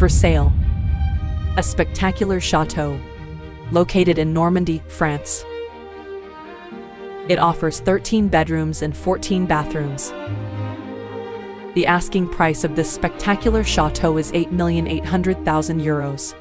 For sale, a spectacular chateau located in Normandy, France. It offers 13 bedrooms and 14 bathrooms. The asking price of this spectacular chateau is €8,800,000.